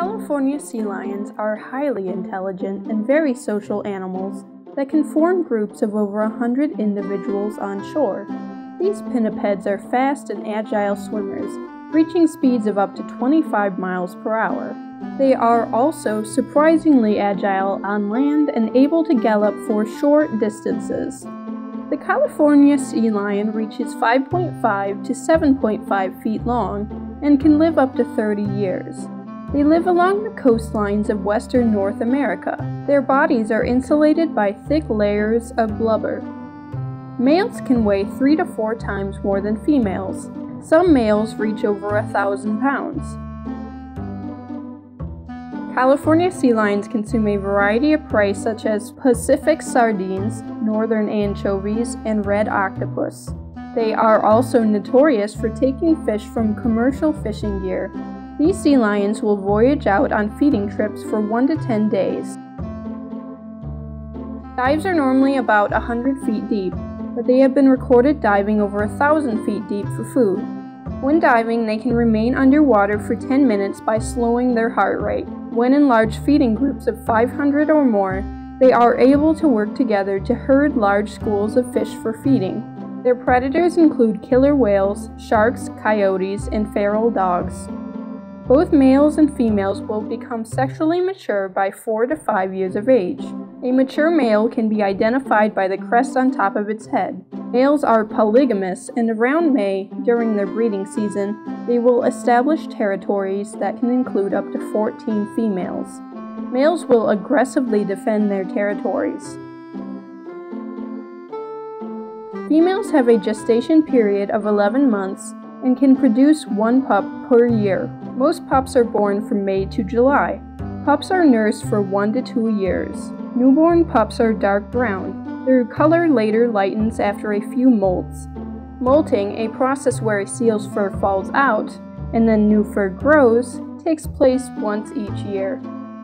California sea lions are highly intelligent and very social animals that can form groups of over 100 individuals on shore. These pinnipeds are fast and agile swimmers, reaching speeds of up to 25 miles per hour. They are also surprisingly agile on land and able to gallop for short distances. The California sea lion reaches 5.5 to 7.5 feet long and can live up to 30 years. They live along the coastlines of western North America. Their bodies are insulated by thick layers of blubber. Males can weigh 3 to 4 times more than females. Some males reach over 1,000 pounds. California sea lions consume a variety of prey such as Pacific sardines, northern anchovies, and red octopus. They are also notorious for taking fish from commercial fishing gear. These sea lions will voyage out on feeding trips for 1 to 10 days. Dives are normally about 100 feet deep, but they have been recorded diving over 1,000 feet deep for food. When diving, they can remain underwater for 10 minutes by slowing their heart rate. When in large feeding groups of 500 or more, they are able to work together to herd large schools of fish for feeding. Their predators include killer whales, sharks, coyotes, and feral dogs. Both males and females will become sexually mature by 4 to 5 years of age. A mature male can be identified by the crest on top of its head. Males are polygamous, and around May, during their breeding season, they will establish territories that can include up to 14 females. Males will aggressively defend their territories. Females have a gestation period of 11 months and can produce 1 pup per year. Most pups are born from May to July. Pups are nursed for 1 to 2 years. Newborn pups are dark brown. Their color later lightens after a few molts. Molting, a process where a seal's fur falls out and then new fur grows, takes place once each year.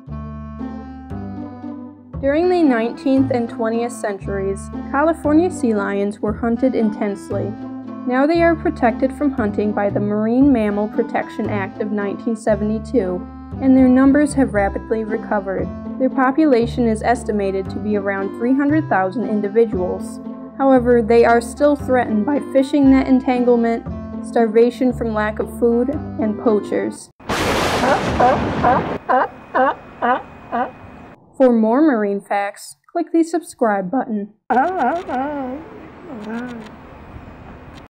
During the 19th and 20th centuries, California sea lions were hunted intensely. Now they are protected from hunting by the Marine Mammal Protection Act of 1972, and their numbers have rapidly recovered. Their population is estimated to be around 300,000 individuals. However, they are still threatened by fishing net entanglement, starvation from lack of food, and poachers. For more marine facts, click the subscribe button.